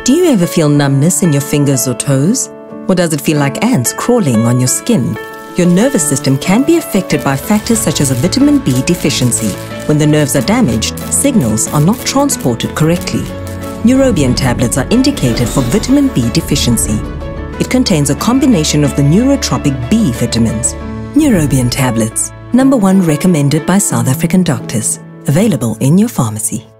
Do you ever feel numbness in your fingers or toes? Or does it feel like ants crawling on your skin? Your nervous system can be affected by factors such as a vitamin B deficiency. When the nerves are damaged, signals are not transported correctly. Neurobion tablets are indicated for vitamin B deficiency. It contains a combination of the Neurotropic B vitamins. Neurobion tablets, #1 recommended by South African doctors. Available in your pharmacy.